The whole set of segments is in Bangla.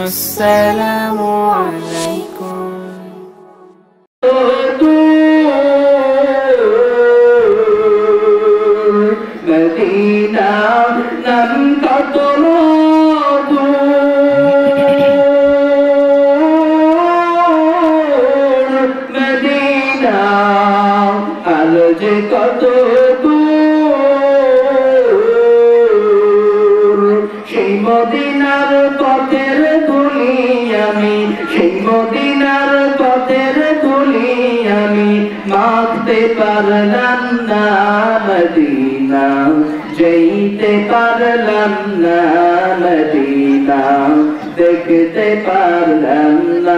আসসালামু আলাইকুম। মদিনা নাম কত মদিনা আলো যে কত সেই মদিনার পথের ধুলি আমি, সেই মদিনার পথের ধুলি আমি মাখতে পারলাম না মদিনা, যেতে পারলাম না মদিনা, দেখতে পারলাম না।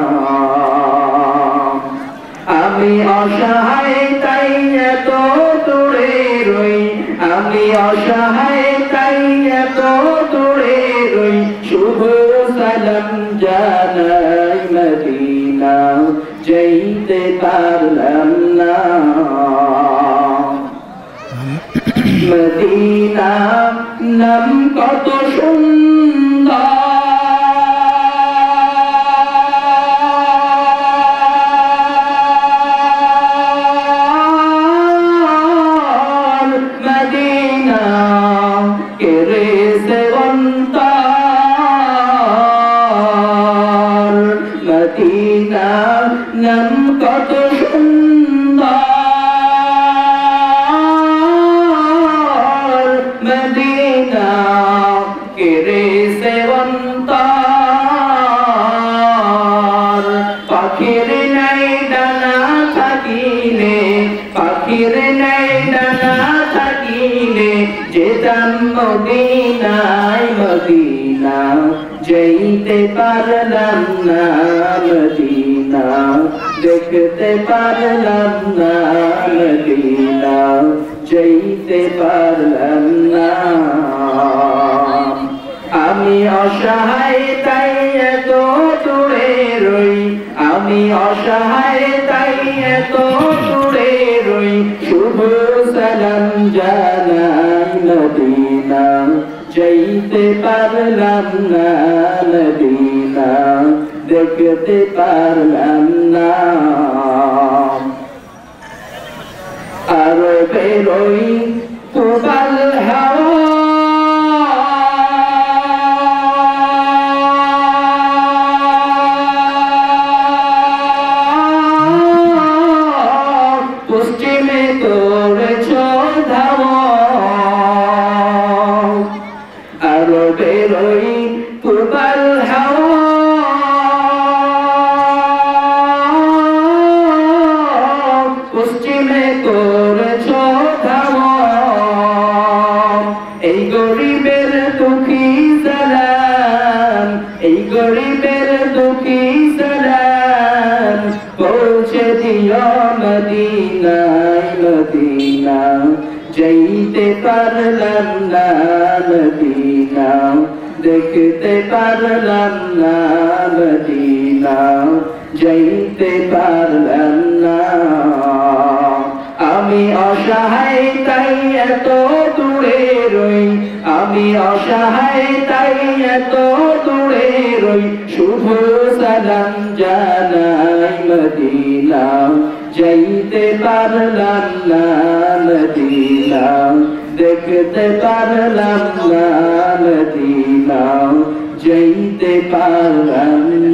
আমি অসহায় তাই এত দূরে রই, আমি অসহায় তাই এত দূরে রই, শুভ সালাম জানাই মদিনা, যেতে পারলাম না মদিনা নাম কত সুন্দর মদিনা কেরে সেবন্তার মদিনা নাম কত সুন্দর মদিনা কেরে সেবন্তার পাখির নাই ডানা থাকিলে, পাখির নাই ডানা থাকিলে যেতাম মদিনায় মদিনা, যেতে পারলাম না মদিনা, দেখতে পারলাম না মদিনা, যেতে পারলাম না। আমি অসহায় তাই এত দূরে রই, আমি অসহায় তাই এত দূরে রই, শুভ সালাম জানাই মদিনা, যেতে পারলাম না মদিনা, দেখতে পারলাম না। আরো বেরোই প্রবল হাওয়া পশ্চিমে করেছ ধাওয়া, আরো বেরোই প্রবল হাওয়া পশ্চিমে করেছ ধাওয়া, এই গরিবের দুঃখী সালাম, এই গরিবের দুঃখী সালাম পৌঁছে দিও মদিনায় মদিনা, যেতে পারলাম না মদিনা, দেখতে পারলাম না মদিনা, যেতে পারলাম না। আমি অসহায় তাই এত দূরে রই, আমি অসহায় তাই এত দূরে রই, শুভ সালাম জানাই মদিনা, যেতে পারলাম না মদিনা, দেখতে পারলাম না মদিনা, যেতে পারলাম